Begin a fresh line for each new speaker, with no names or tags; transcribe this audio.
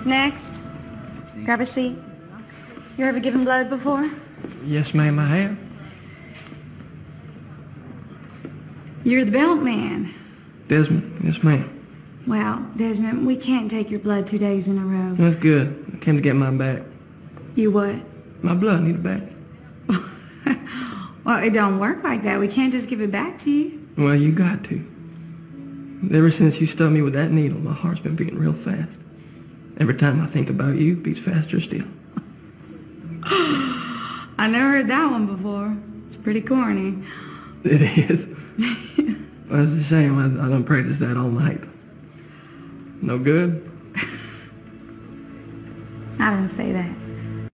Next. Grab a seat. You ever given blood before?
Yes, ma'am, I have.
You're the belt man.
Desmond, yes, ma'am.
Well, Desmond, we can't take your blood 2 days in a row.
That's good. I came to get mine back.
You what?
My blood, I need it back.
Well, it don't work like that. We can't just give it back to you.
Well, you got to. Ever since you stuck me with that needle, my heart's been beating real fast. Every time I think about you, it beats faster still.
I never heard that one before. It's pretty corny.
It is. Well, it's a shame I done practiced that all night. No good?
I didn't say that.